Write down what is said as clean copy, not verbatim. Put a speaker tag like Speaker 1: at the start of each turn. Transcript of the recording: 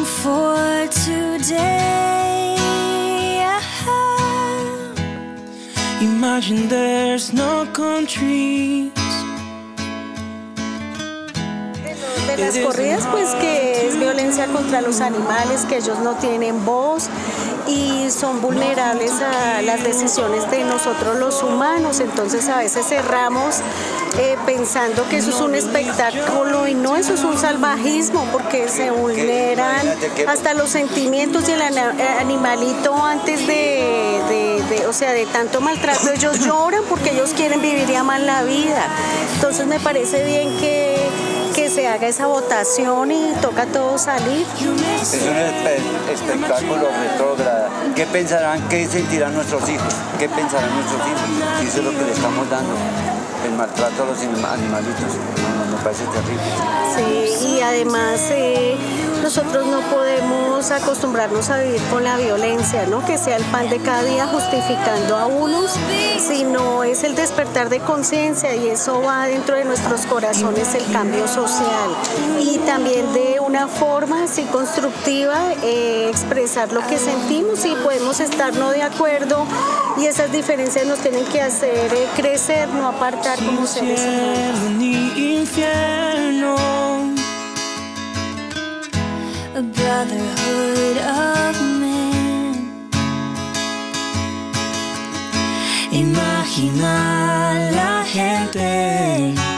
Speaker 1: for today. Imagine there's no countries.
Speaker 2: De las corridas, pues que es violencia contra los animales, que ellos no tienen voz y son vulnerables a las decisiones de nosotros los humanos. Entonces a veces cerramos pensando que eso es un espectáculo y no, eso es un salvajismo, porque se vulneran hasta los sentimientos del animalito antes o sea, de tanto maltrato. Ellos lloran porque ellos quieren vivir y amar la vida. Entonces me parece bien que se haga esa votación y toca a todos salir.
Speaker 3: Es un espectáculo retrógrado. ¿Qué pensarán, qué sentirán nuestros hijos? ¿Qué pensarán nuestros hijos? Y eso es lo que le estamos dando, el maltrato a los animalitos. Me parece terrible.
Speaker 2: Sí, y además nosotros no podemos acostumbrarnos a vivir con la violencia, ¿no? Que sea el pan de cada día justificando a unos, sino es el despertar de conciencia, y eso va dentro de nuestros corazones, el cambio social. Y también de una forma así constructiva expresar lo que sentimos, y podemos estar no de acuerdo, y esas diferencias nos tienen que hacer crecer, no apartar como seres humanos.
Speaker 1: A brotherhood of men. Imagina la gente